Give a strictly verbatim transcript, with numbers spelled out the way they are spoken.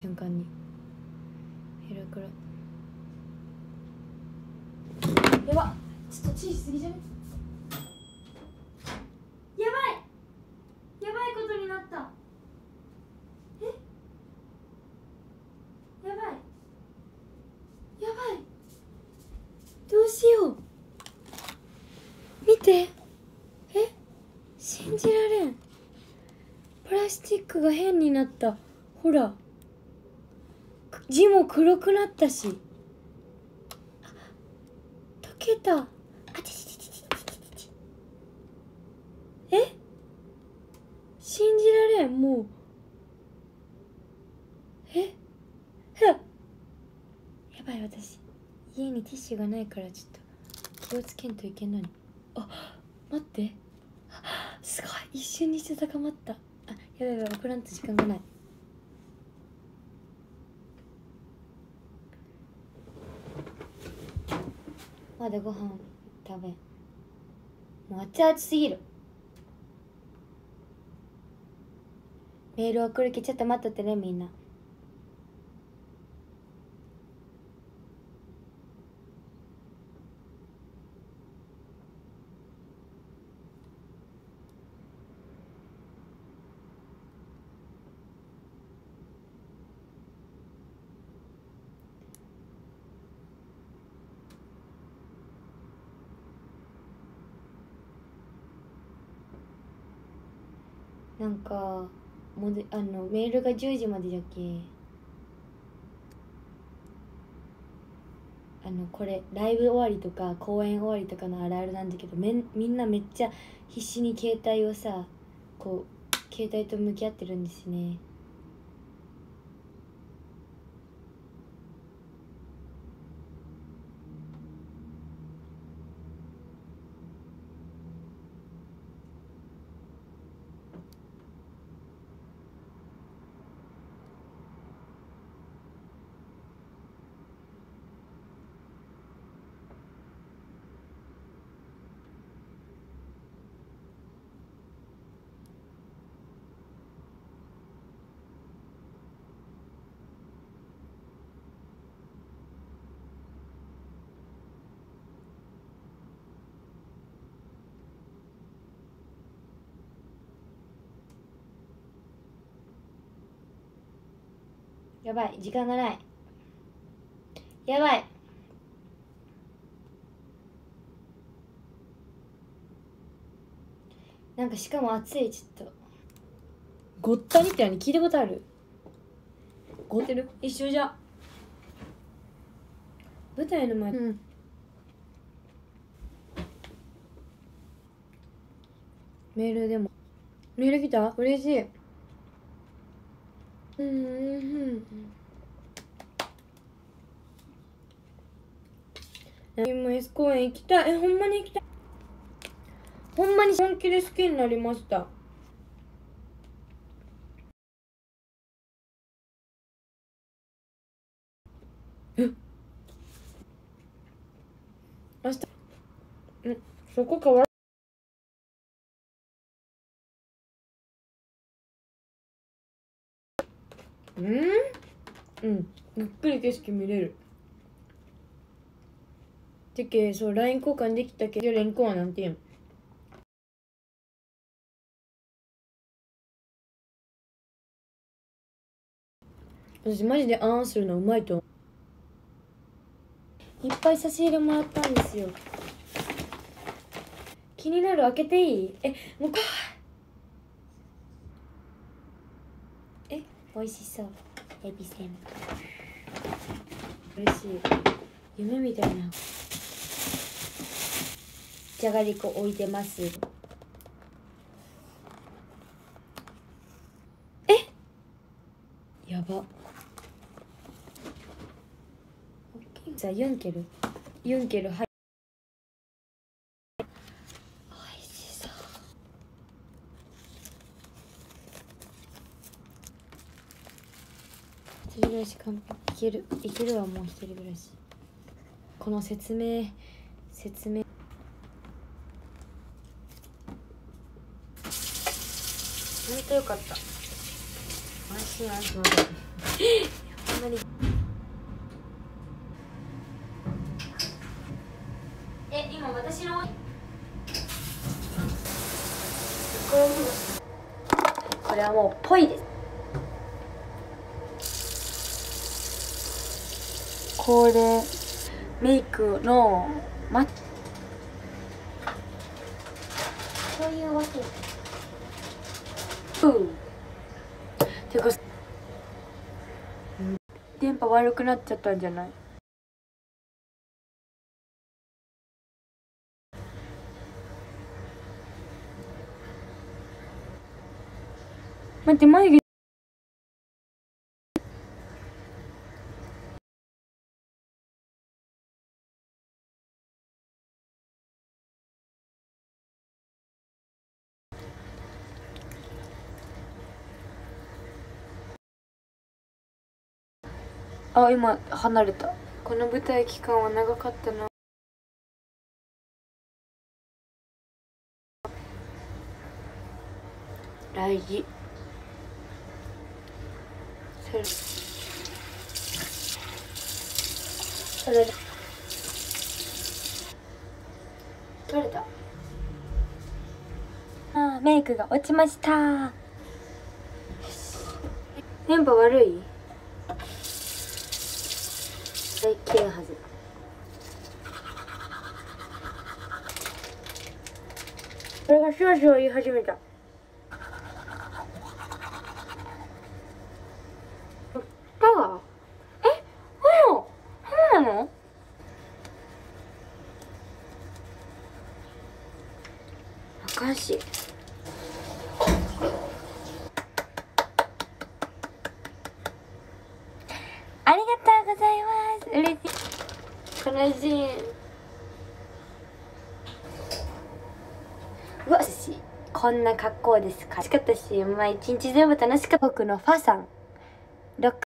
瞬間にヘラクラやばっ、ちょっとチンしすぎじゃね。やばいやばいことになった。えやばいやばい、どうしよう。見て、え信じられん。プラスチックが変になった。ほら字も黒くなったし、溶けた。あちちちちちちち。え信じられん。もうえふっ、やばい、私家にティッシュがないからちょっと気をつけんといけんのに。あ、待って、すごい一瞬にして高まった。あ、やばいやばい、送らんと時間がない。まだご飯食べん。もう熱々すぎる。メール送るけ、ちょっと待っとってねみんな。なんかもであのメールがじゅうじまでじゃけ、あのこれライブ終わりとか公演終わりとかのあるあるなんだけど、めんみんなめっちゃ必死に携帯をさ、こう携帯と向き合ってるんですね。やばい、時間がない。やばい。なんかしかも暑い。ちょっとごったにって何聞いたことある？ごってる？一緒じゃ。舞台の前、うん、メールでもメール来た？嬉しい。うんうんうん。今 S 公園行きたい。え、ほんまに行きたい。ほんまに本気で好きになりました。え、明日、ん、そこ変わらうんうん、ゆっくり景色見れる。てけ、そう ライン 交換できたけど、レンコはなんて言うん？私マジであーんするのうまいと思う。いっぱい差し入れもらったんですよ。気になる？開けていい？え、もうかえ、美味しそう。エビせん。嬉しい。夢みたいなじゃがりこ置いてます。え、やば。じゃあユンケルユンケル、はい、美味しそう。一人暮らし完璧。いけるいけるわ。もう一人暮らし。この説明説明ほんとよかった。安心安心。 何え今私のこれはもうぽいです。これメイクのまそういうわけうんてか電波悪くなっちゃったんじゃない？待って眉毛あ今離れた。この舞台期間は長かったな。大事それそれ取れた。あーメイクが落ちました。電波悪い？大切れんはず。これがシュワシュワ言い始めた。パワー？え？ほら、そうなの？あかんし。ありがとうございます。嬉しい。悲しい。うわしこんな格好ですか。楽しかったし、まあ一日全部楽しかった。僕のファさん。